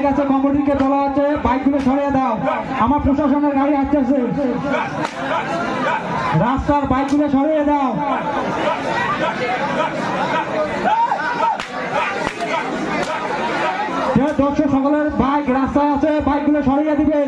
কাছে কমিটিকে বলা হচ্ছে বাইকগুলো সরিয়ে দাও। আমার প্রশাসনের গাড়ি আসতেছে, রাস্তার বাইকগুলো সরিয়ে দাও। দর্শক সকলের বাইক রাস্তায় আছে, বাইকগুলো সরিয়ে দিবে।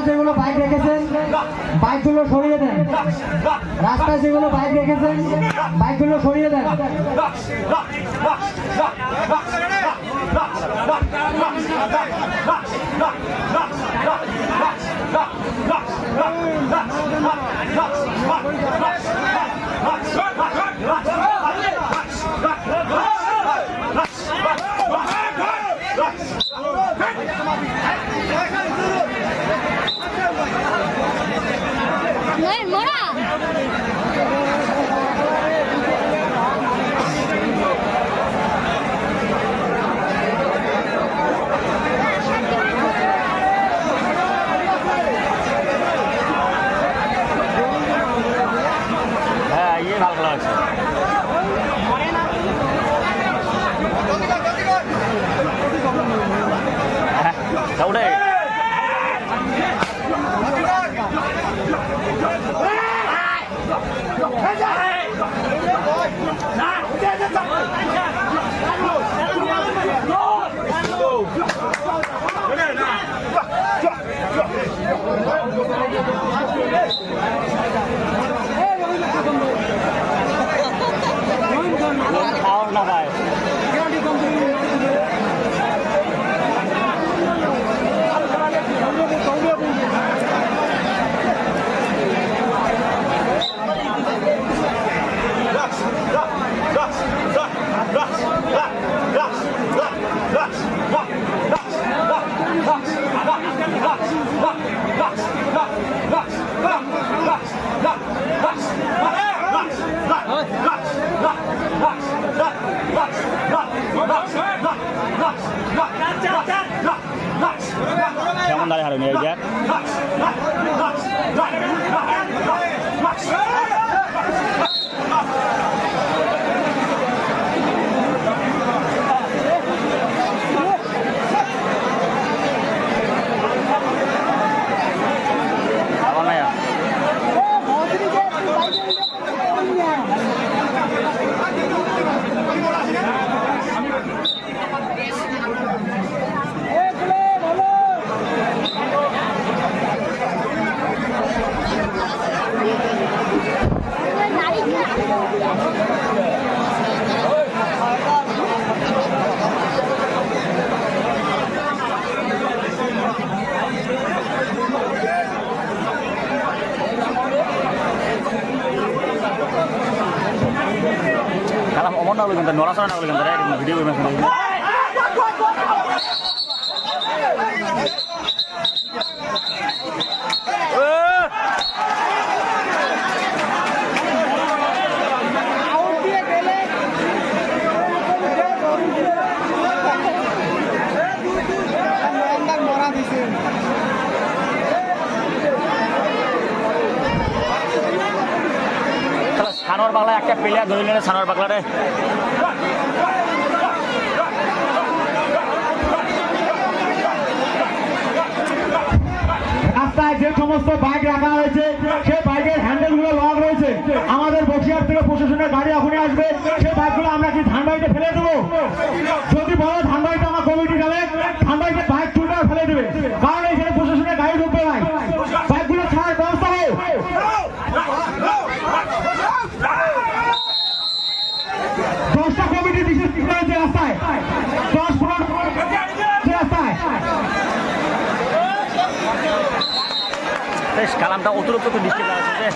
যেগুলো বাইক রেখেছেন বাইকগুলো সরিয়ে দেন। রাস্তায় যেগুলো বাইক রেখেছেন বাইকগুলো সরিয়ে দেন। কেমন দাঁড়িয়ে হারুন এই যাক অমন না বলে কিন্তু নড়াচড়া না বলে কিন্তু ভিডিও করে সানোয়ার বাংলা একটা প্লেয়ার ধরলেন সানোয়ার বাংলারে রাস্তায় যে সমস্ত বাইক রাখা হয়েছে সেই বাইকের হ্যান্ডেল গুলো লক রয়েছে। আমাদের বসিরহাট থেকে প্রশাসনের গাড়ি এখনই আসবে। সেই বাইকগুলো আমরা কি ধানবাড়িতে ফেলে দেবো? যদি বলো ধানবাড়িতে আমার কমিটি যাবে, ধানবাড়িতে বাইক তুলবে ফেলে দেবে, কারণ এখানে প্রশাসনের গাড়ি ঢুকবে নাই। বাইকগুলো ছাড়ার ব্যবস্থা হোক। 10টা কমিটি বিশেষ রয়েছে রাস্তায়, 10-15 রাস্তায়। কালামটা অতিরিক্ত দৃষ্টি আছে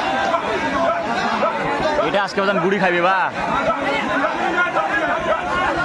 এটা আজকে বাজান গুড়ি খাইবে বা